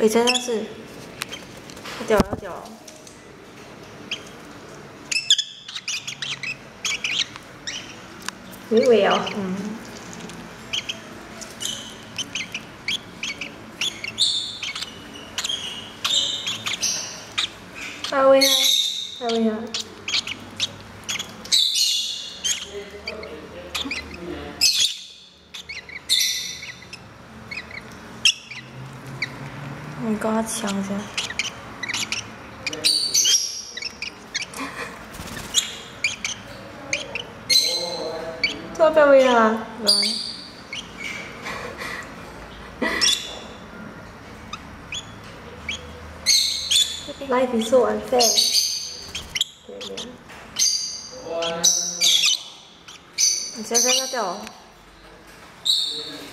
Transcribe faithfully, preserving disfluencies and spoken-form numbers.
哎，真的是，要掉了要掉了。 微微哦。 嗯。 太厉害，太厉害。 你跟他抢一下。 做到位啊！ 来。 Life is so unfair。对呀。 你现在要掉了。